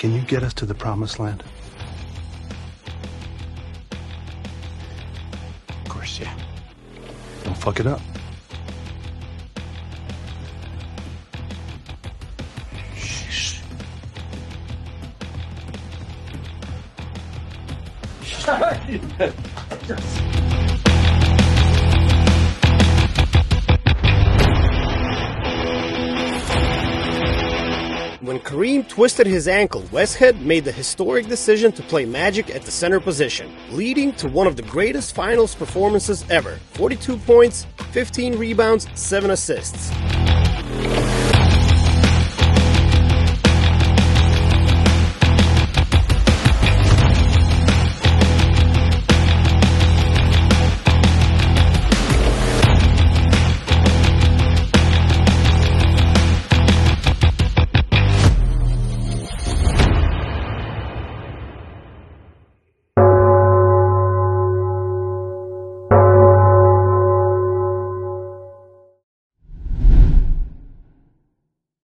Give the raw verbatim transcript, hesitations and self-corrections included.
Can you get us to the promised land? Of course, yeah. Don't fuck it up. Shh. When Kareem twisted his ankle, Westhead made the historic decision to play Magic at the center position, leading to one of the greatest finals performances ever. forty-two points, fifteen rebounds, seven assists.